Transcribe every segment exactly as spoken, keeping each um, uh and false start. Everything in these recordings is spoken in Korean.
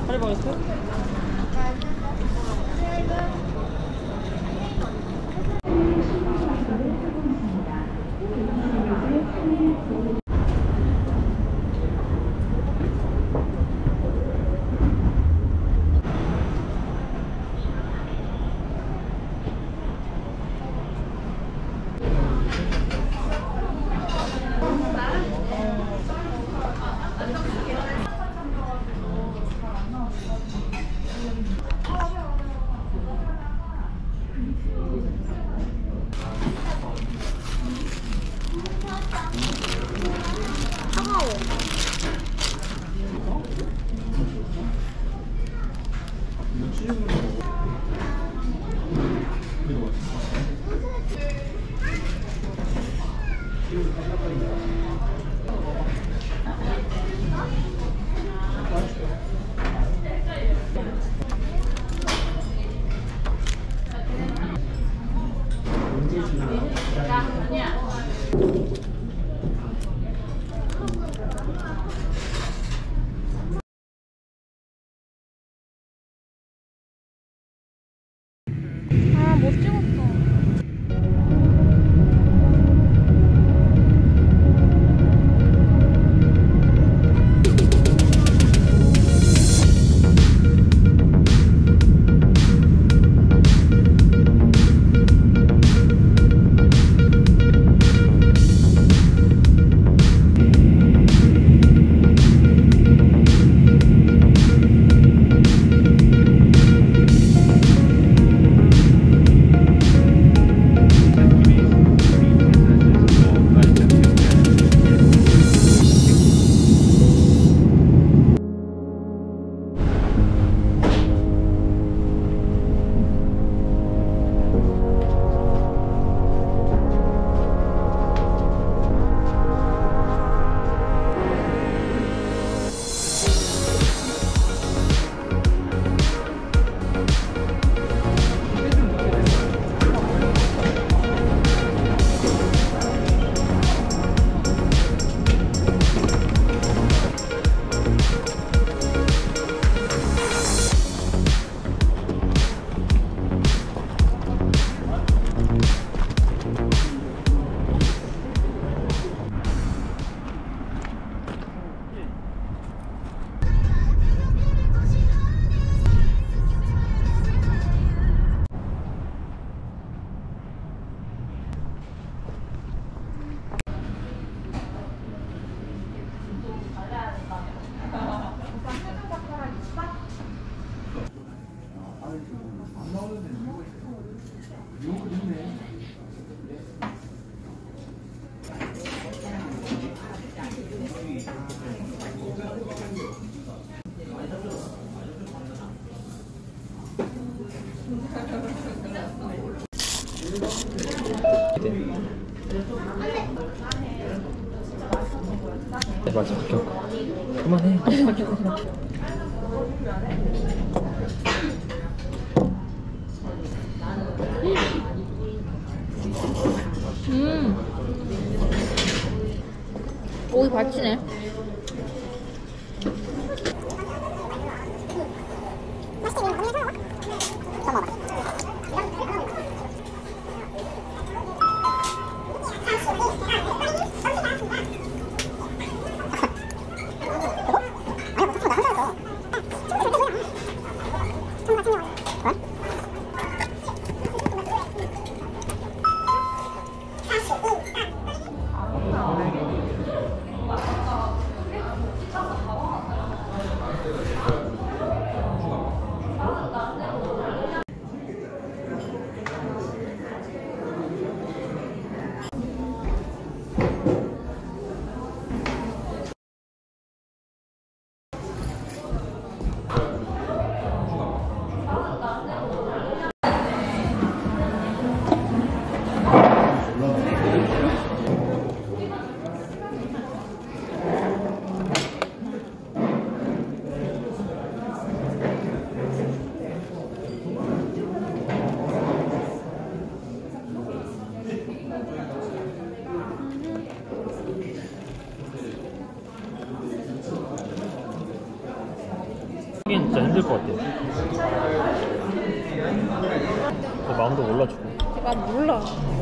빨리 먹었어? 아, 못 찍었어. 네, 맞아. 그만해. 음. 오이 받치네. 하긴 진짜 힘들 것 같아. 그 마음도 몰라주고. 나 몰라.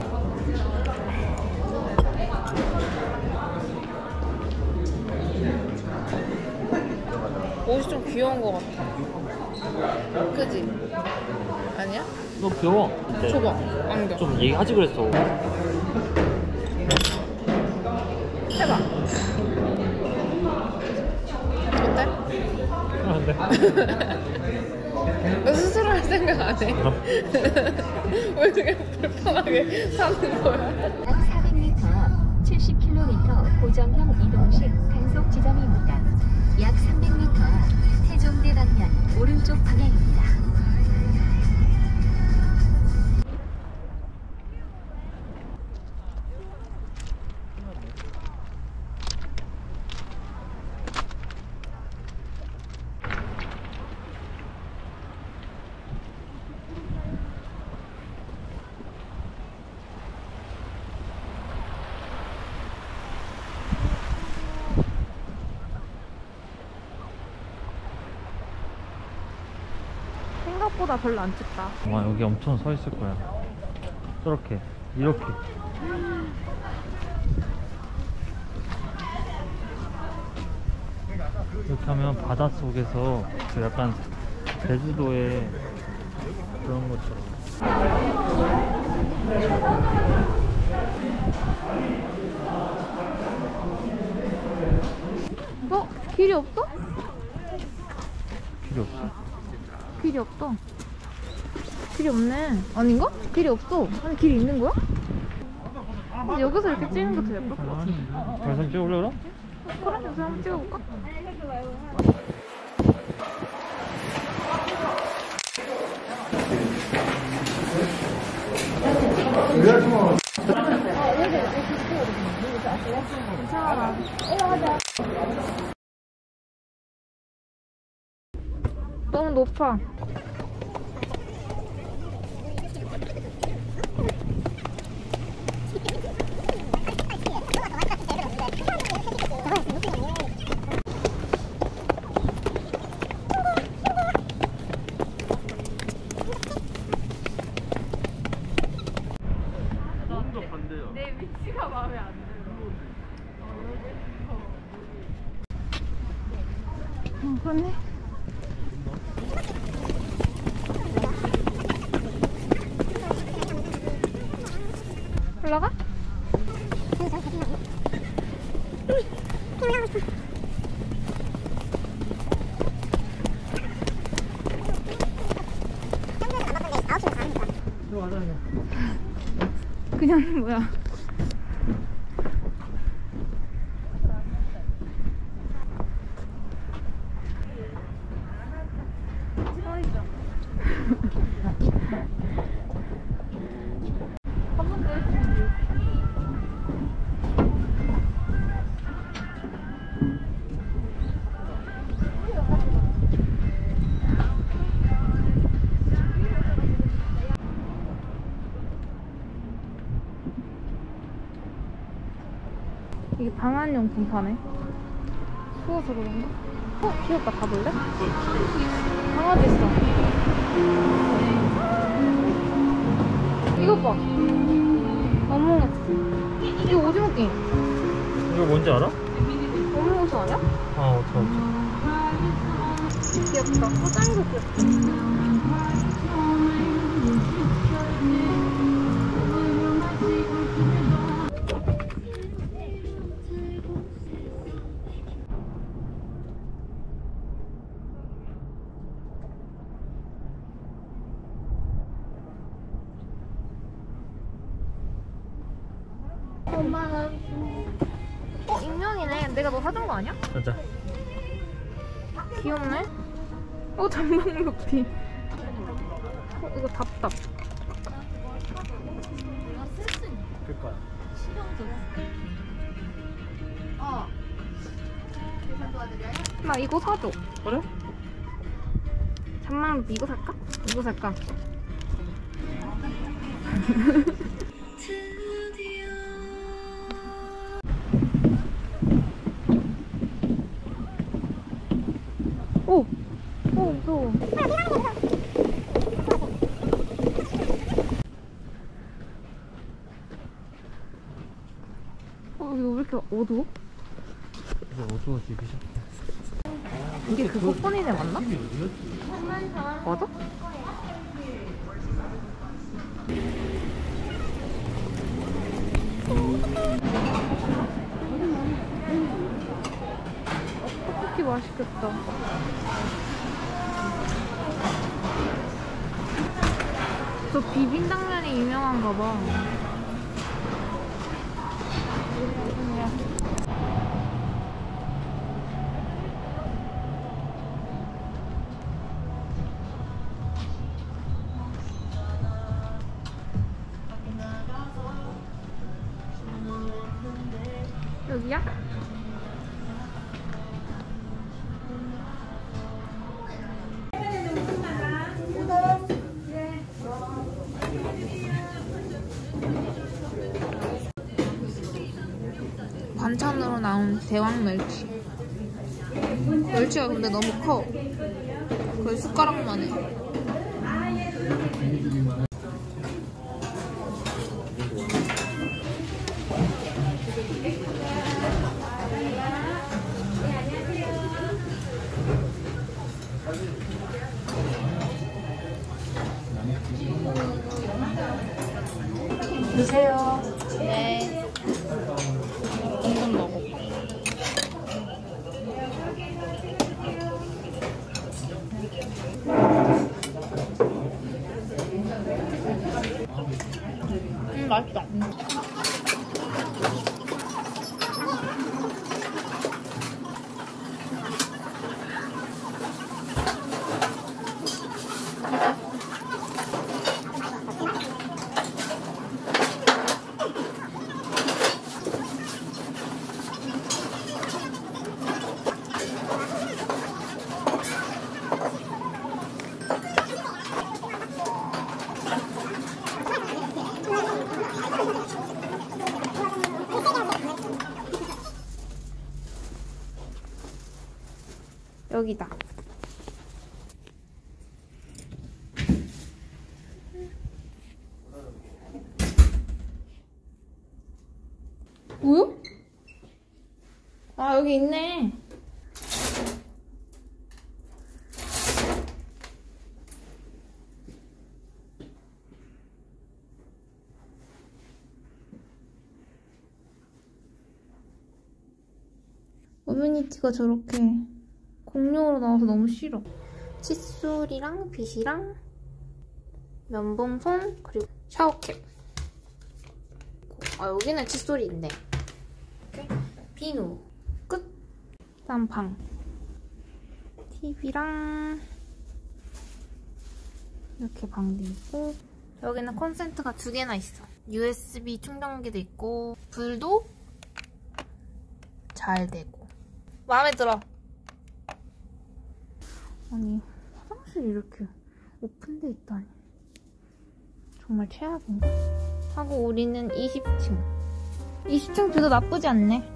옷이 좀 귀여운 것 같아. 그지? 아니야? 너 귀여워. 근데 줘봐. 안경. 좀 얘기하지 그랬어. 해봐. 어때? 편한데? 너 스스로 할 생각 안 해? 어. 왜 그냥 불편하게 사는 거야? 약 사백 미터 앞 칠십 킬로미터 고정형 이동식 단속 지점입니다. 약 삼백 미터 앞 세종대 방면 오른쪽 방향입니다. 생각보다 별로 안 춥다. 와 여기 엄청 서 있을 거야. 저렇게 이렇게. 이렇게 하면 바닷속에서 그 약간 제주도의 그런 것처럼. 어? 길이 없어? 필요 없어? 길이 없다. 길이 없네. 아닌가? 길이 없어. 아니 길이 있는 거야? 근데 여기서 이렇게 찍는 것도 예쁠 것 같은데. 벌써 찍어볼래 그럼? 그래? 여기서 한번 찍어볼까? 너무 높아. 내 위치가 마음에 안 들어. 어, 그렇네. 올라가? 그냥 뭐야? 이게 방한용품 파네. 추워서 그런가? 어? 귀엽다. 가볼래? 강아지 있어. 이것 봐. 어머. 이거 오징어 게임. 이거 뭔지 알아? 어묵어서 아니야? 아 어떡해 어떡해. 귀엽다. 포장도 귀엽다. 오만 원. 어, 익명이네. 내가 너 사준 거 아니야? 맞아. 귀엽네. 어, 잠방루피. 어, 이거 답답. 그니까. 나 이거 사줘. 그래? 잠방루피 이거 살까? 이거 살까? 오! 오! 무서워. 어, 이거 왜 이렇게 어두워? 이제 어두워지기 시작해. 이게 그 호퍼니네 맞나? 맞아? 떡볶이 맛있겠다. 저 비빔당면이 유명한가 봐. 여기야? 반찬으로 나온 대왕 멸치. 멸치가 근데 너무 커. 거의 숟가락만 해. 드세요. 네. 이건 먹어. 음, 맛있다. 여기다. 우유? 아, 여기 있네. 어메니티가 저렇게 공룡으로 나와서 너무 싫어. 칫솔이랑 빗이랑 면봉손 그리고 샤워캡. 아, 여기는 칫솔이 있네. 이렇게 비누 끝. 다음 방. 티비랑 이렇게 방도 있고, 여기는 콘센트가 두 개나 있어. 유에스비 충전기도 있고 불도 잘 되고. 마음에 들어. 아니, 화장실이 이렇게 오픈돼 있다니. 정말 최악인가? 하고 우리는 이십 층. 이십 층 뷰도 나쁘지 않네.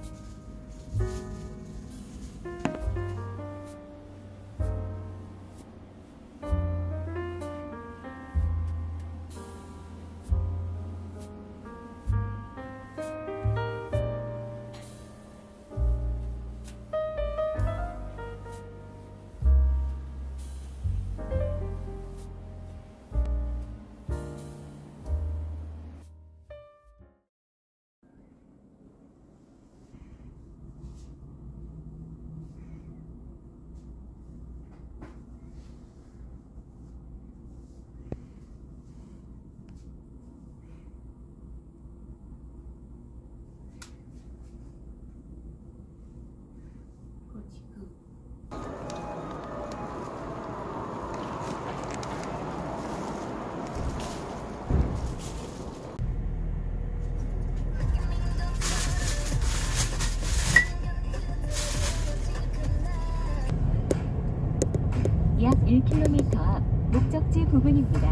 약 일 킬로미터 앞 목적지 부근입니다.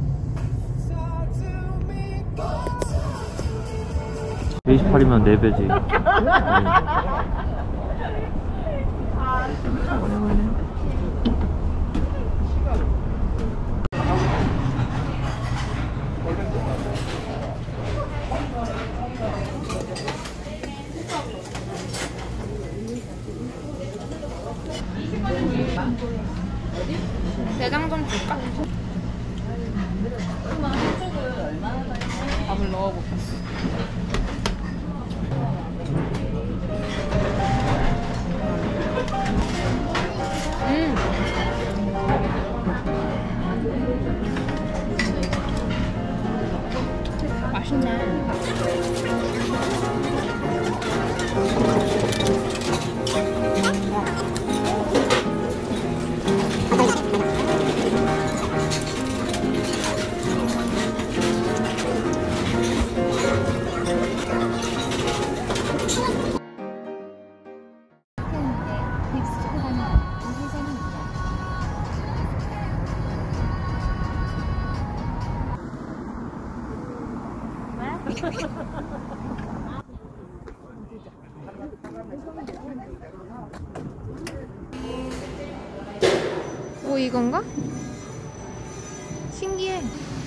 이십팔이면 네 배지. 네. 내장 좀 줄까? 밥을 넣어볼까? 음. 맛있네. 오, 이건가? 신기해.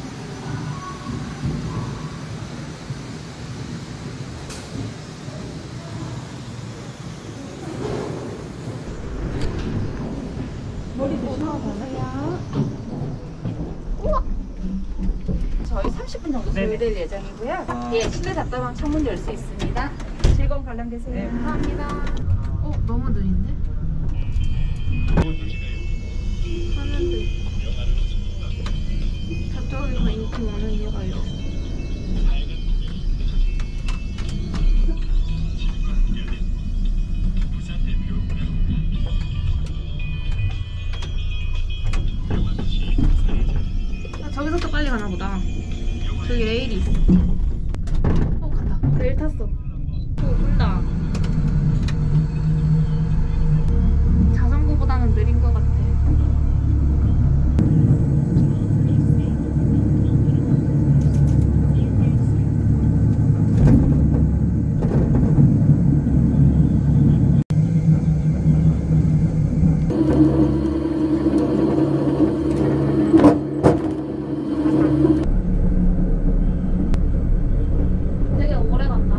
저희 삼십 분 정도 소요될 예정이고요. 예, 실내 답답한 창문 열 수 있습니다. 즐거운 관람 되세요. 네. 감사합니다. 어, 너무 느린데? 화면도 있고. 저쪽에서 인기 많은 이유가 알려줘. 아, 저기서부터 빨리 가나 보다. 저기 레일이 있어. 어, 간다. 레일 탔어. 오, 온다. 자전거보다는 느린 것 같아. 되게 오래 간다.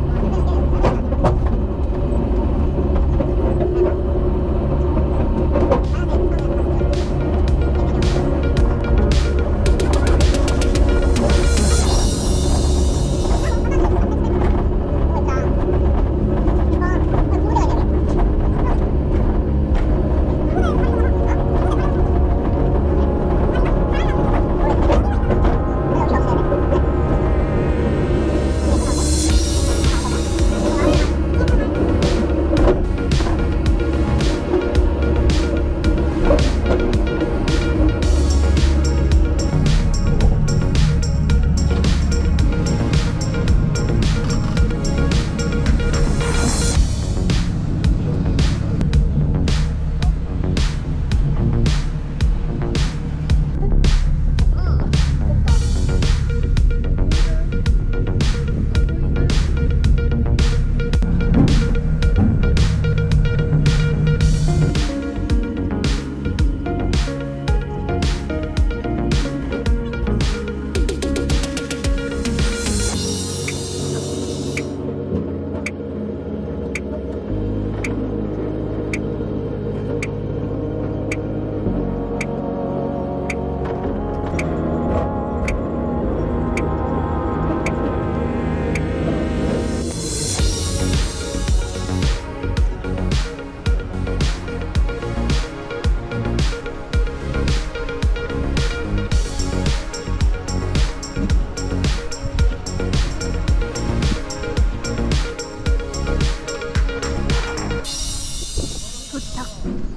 도착.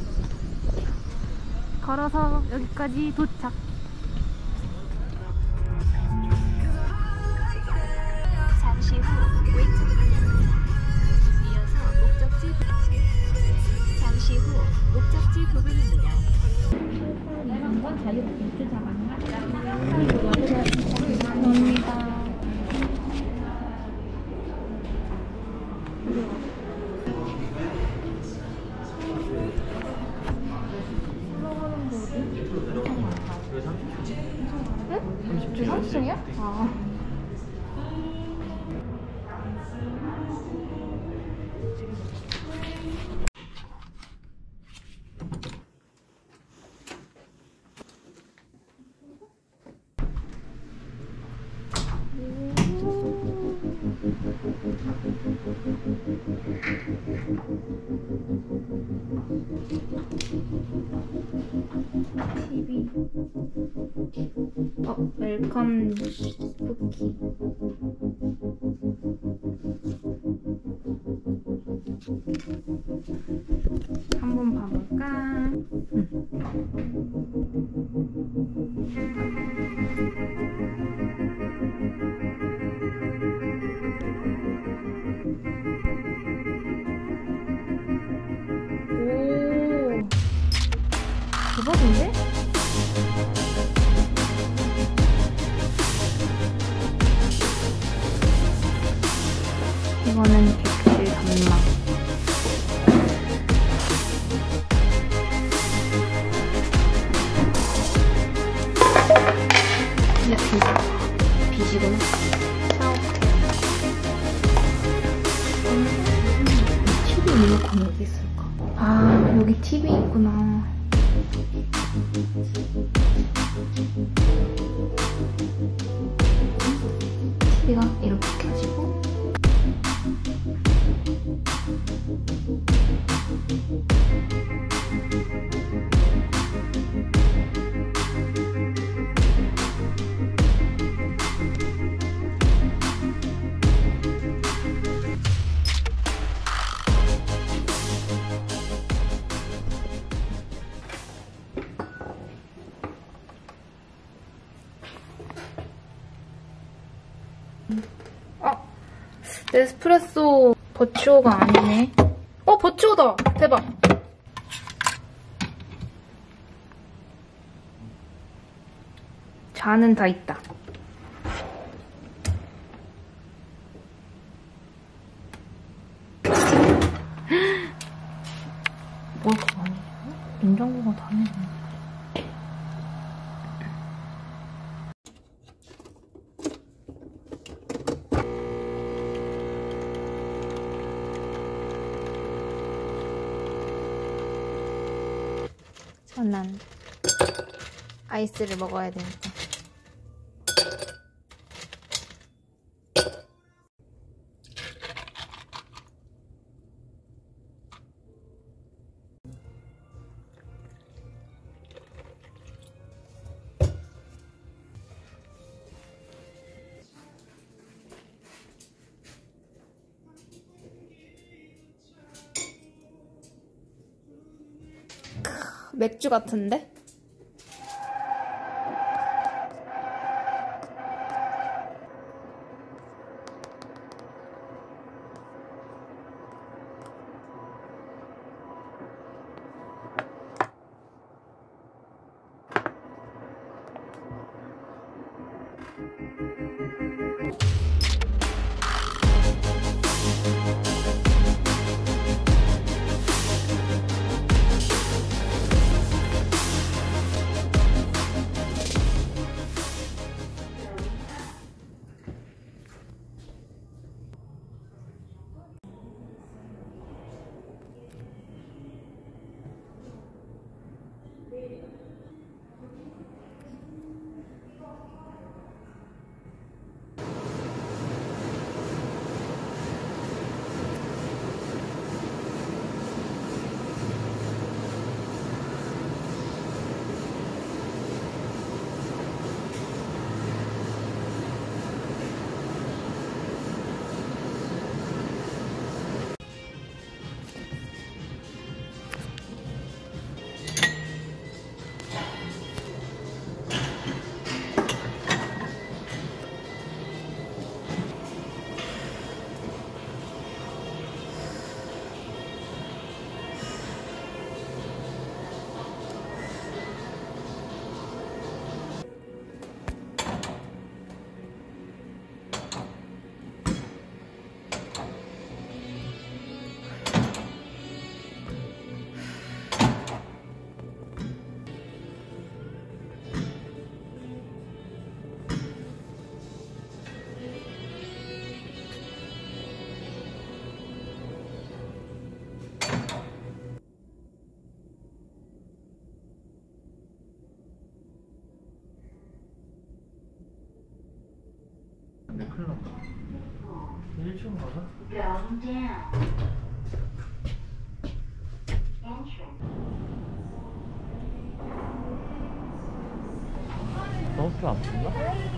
걸어서 여기까지 도착. 잠시 후 왼쪽 방향입니다. 이어서 목적지 잠시 후 목적지 부근입니다. 한번 자유롭게 주차 가능하죠? 감사합니다. 응? 삼십 층이야? 아. 티비. 어, 웰컴 쿠키. 한번 봐볼까? 오, 대박인데? 이거는 객실 전망. 이렇게 빛이구나. 티비 리모컨 여기 있을까? 아, 여기 티비 있구나. 티비가 이렇게 켜지고. 아, 에스프레소 버추어가 아니네. 어, 버추어다! 대박! 잔은 다 있다. 뭘 그렇게 많이 해요? 냉장고가 다 내네. 난 아이스를 먹어야 되니까. 맥주 같은데? 네, 큰일 났다. 일 층 가자. Going down. Entry. 마우스 안 붙나?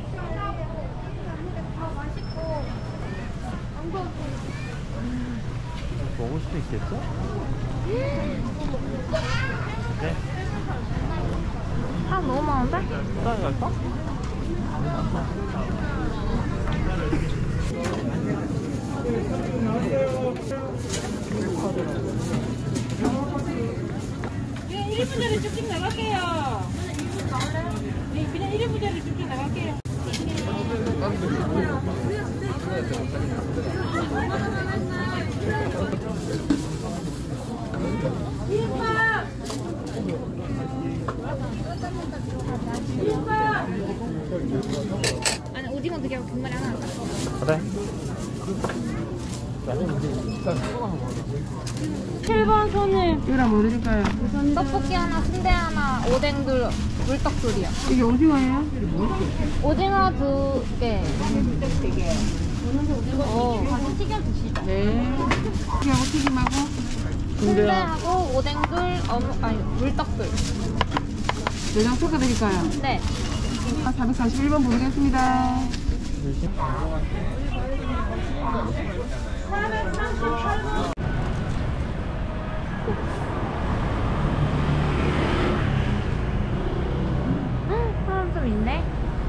먹을 수 있겠어? 네? 아 너무 많은데? 식당에 갈까? 너무 많다. 그냥 일 인분짜리 쭉쭉 나갈게요. 네, 그냥 일 인분짜리 쭉쭉 나갈게요. 아니 오징어 두 개하고 김말이 하나 할까? 그래. 칠 번 손님. 이거랑 뭐 드릴까요? 떡볶이 하나, 순대 하나, 오뎅둘, 물떡둘이요. 이게 오징어예요? 오징어 두 개. 어, 같이 튀겨 드시죠. 네. 튀김하고 튀김하고. 순대하고 오뎅둘, 어묵, 아니 물떡둘. 내장 섞어드릴까요? 네. 아, 사백사십일 번 부르겠습니다. 헉, 사람 좀 있네.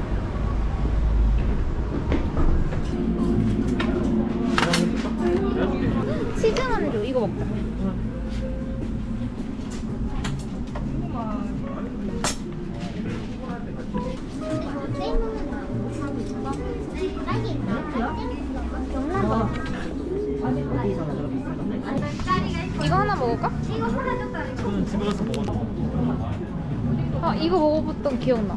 치즈 만두 이거 먹자. 이거 하나 먹을까? 이거는 집에 가서 먹어도 아 이거 먹어봤던 기억나.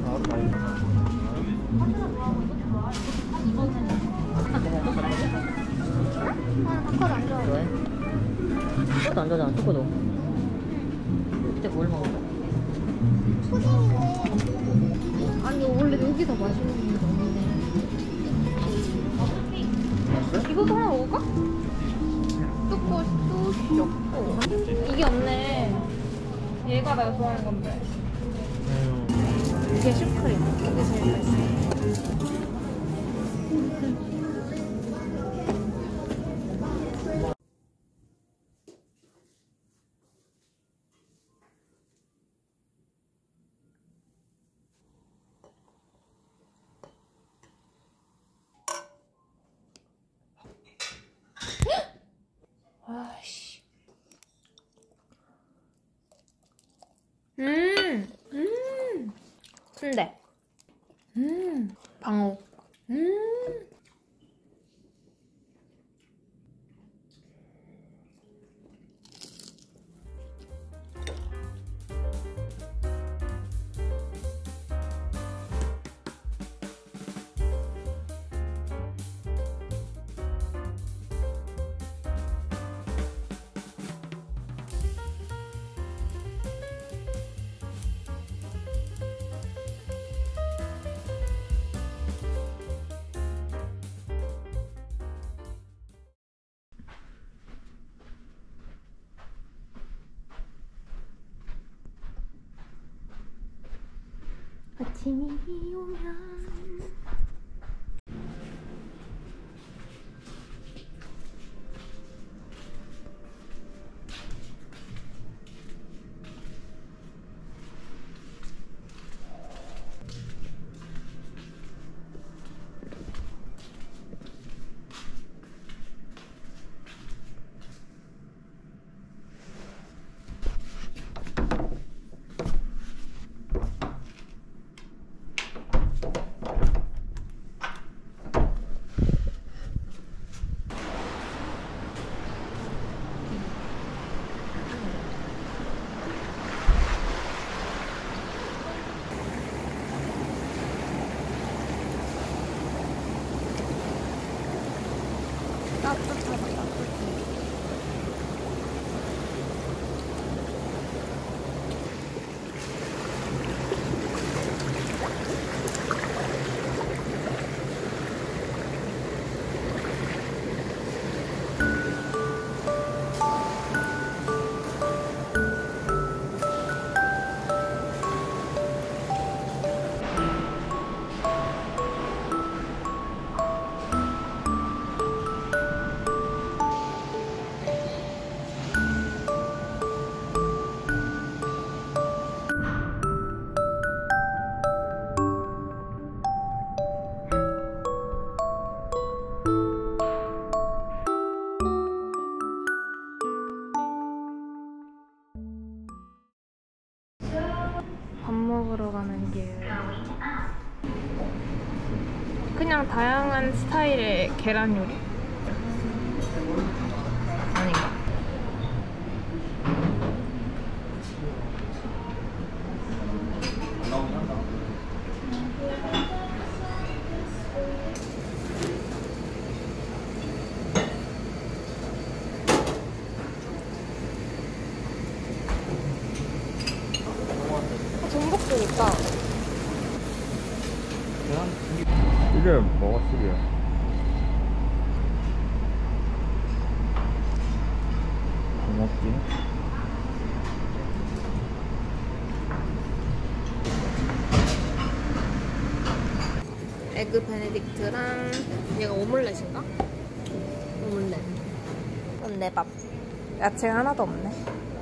아까도 안 좋아해. 초코도 안 좋아하잖아, 초코도. 그때 뭘 먹었어? 아니 원래 여기 더 맛있는 게 없는데. 이것도 하나 먹을까? 뚜꼬 뚜시 없고 이게 없네. 얘가 내가 좋아하는 건데. 이게 슈크림. 이게 제일 맛있어. 아씨. 음, 음, 순대. 음, 방어. 음. 아침이 오면 먹으러 가는 길. 그냥 다양한 스타일의 계란 요리? 아닌가? 전복도 있다. 이게 뭐가 쓰리야? 고맙지? 에그 베네딕트랑 얘가 오믈렛인가? 오믈렛. 이건 내 밥. 야채가 하나도 없네.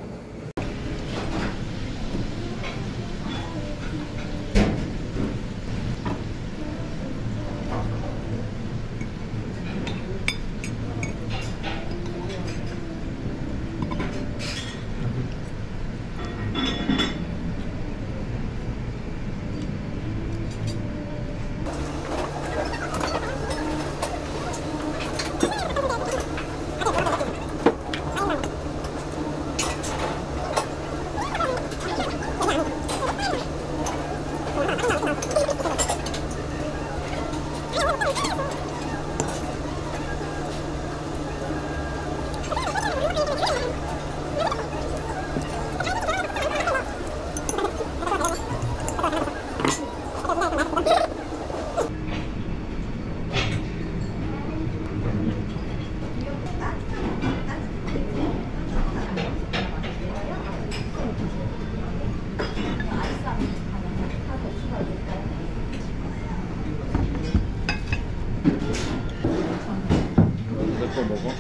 거 먹어?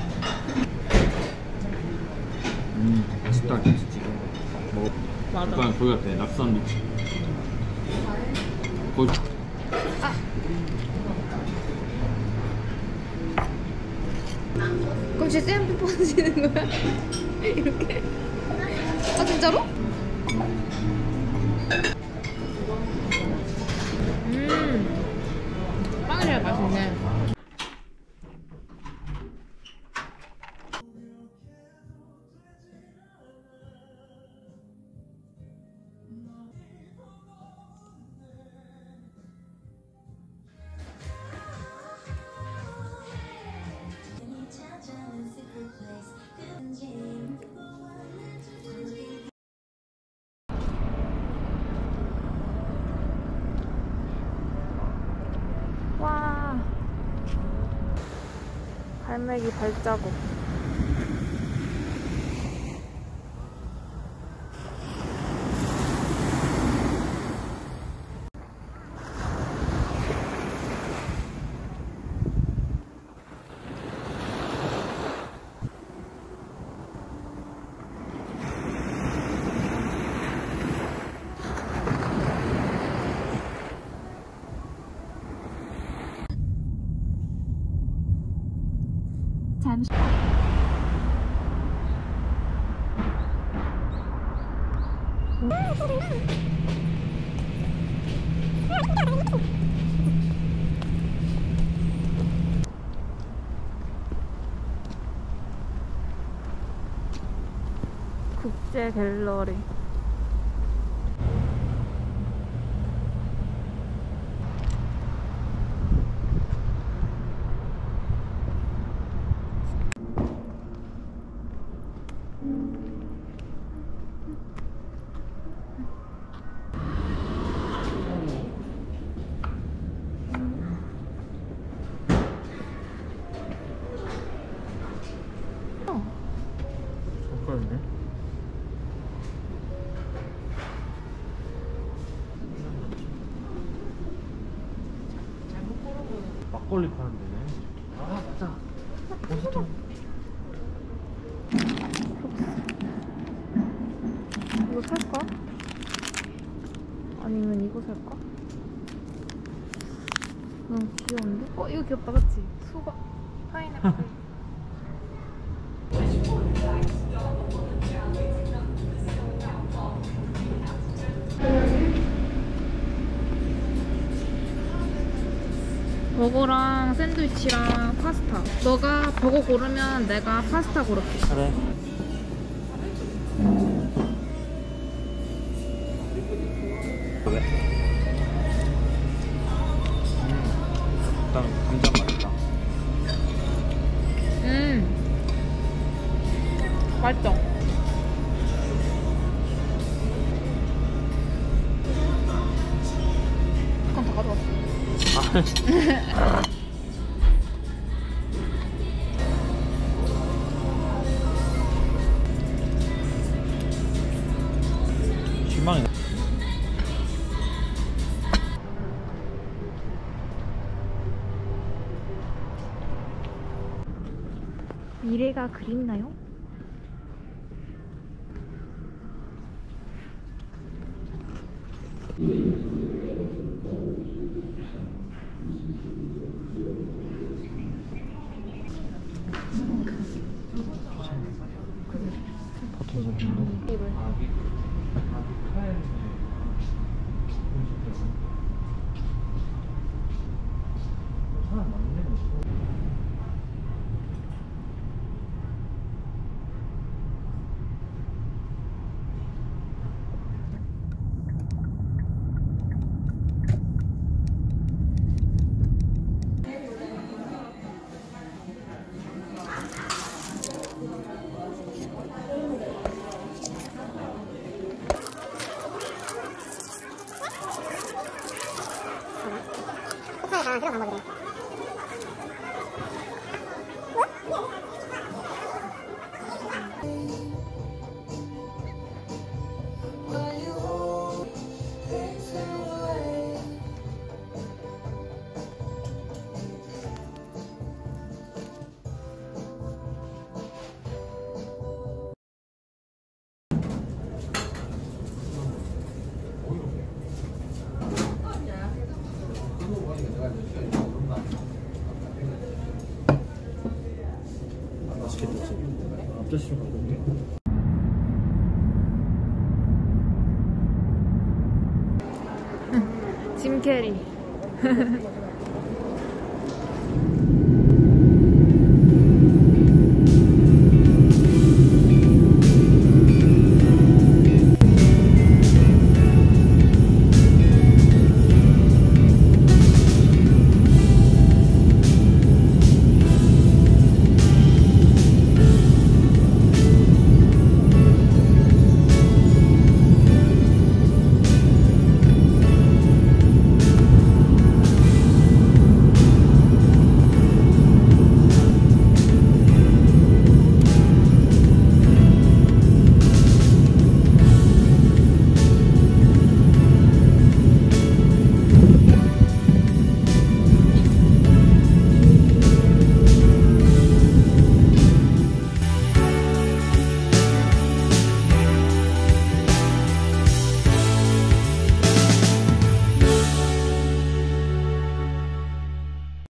음, 맛있다 김치찌개. 먹어. 맞아. 약간 거기 같아. 낙산 비치. 거기. 그럼 제 쌤피 퍼지는 거야? 이렇게? 아 진짜로? 음 빵이 제일 맛있네. 와, 갈매기 발자국. 잠시 국제 갤러리. 젓갈이네. 막걸리 파는 데네. 아 맞다. 어디서 이거 살까? 아니면 이거 살까? 너무 귀여운데? 어 이거 귀엽다 그치? 수박 파인애플. 버거랑 샌드위치랑 파스타. 너가 버거 고르면 내가 파스타 고를게. 그래. 그래? 음, 일단 감자 맛있다. 음, 맛있어. 그럼 다 가져왔어. 실망이다. 미래가 그립나요? 버튼 소리인데? 맛있겠다. 앞접시로 갖고 올게. 짐 캐리.